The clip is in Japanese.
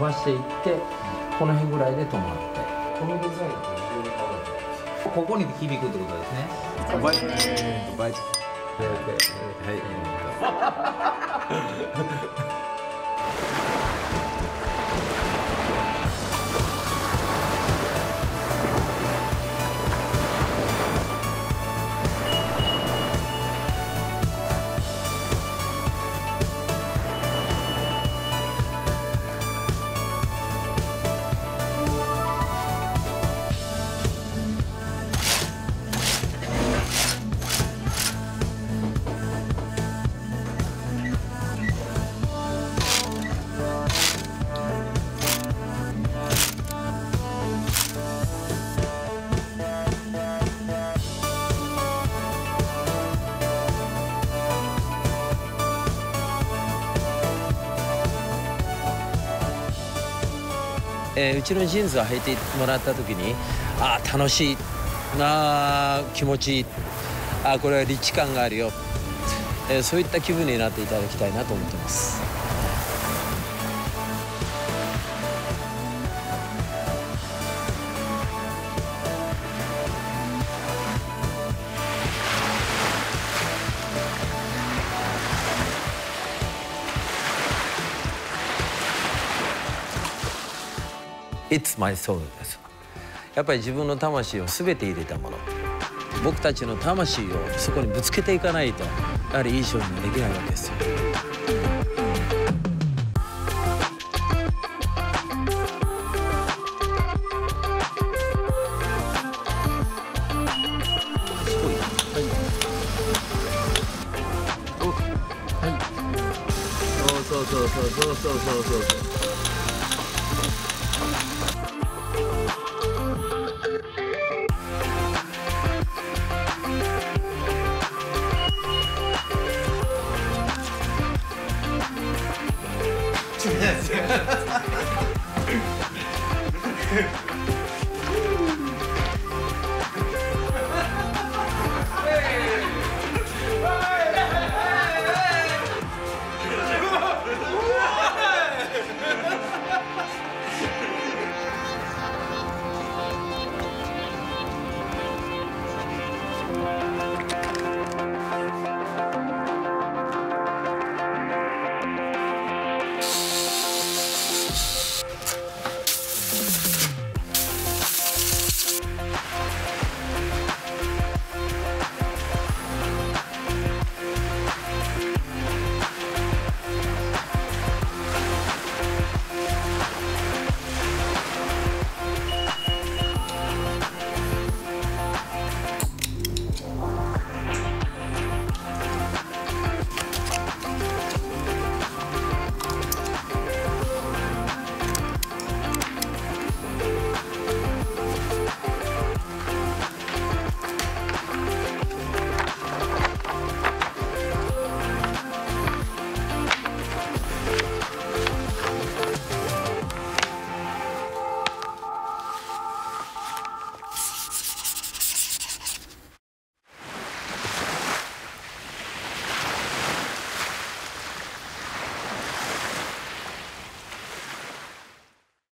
ばしていって、この辺ぐらいで止まって。 このデザインって非常に可愛い。 ここに響くってことですね。 バイバイ。 うちのジーンズを履いてもらった時に、ああ楽しい、ああ気持ちいい、ああこれはリッチ感があるよ、そういった気分になっていただきたいなと思ってます。It's my soul です。やっぱり自分の魂を全て入れたもの、僕たちの魂をそこにぶつけていかないと、やはりいい商品ができないわけですよ。そうそうそうそうそうそうそう。 Yes.